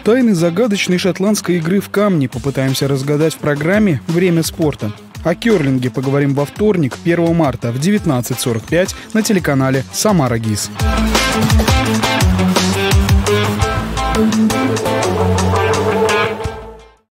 Тайны загадочной шотландской игры в камни попытаемся разгадать в программе «Время спорта». О керлинге поговорим во вторник, 1 марта в 19:45 на телеканале «Самара ГИС».